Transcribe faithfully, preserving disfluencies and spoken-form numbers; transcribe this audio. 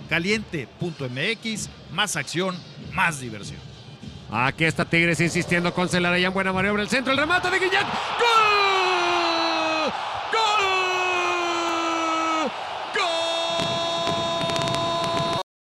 caliente punto m x, más acción, más diversión. Aquí está Tigres insistiendo con Celarayán, buena maniobra, el centro, el remate de Guiñac. ¡Gol!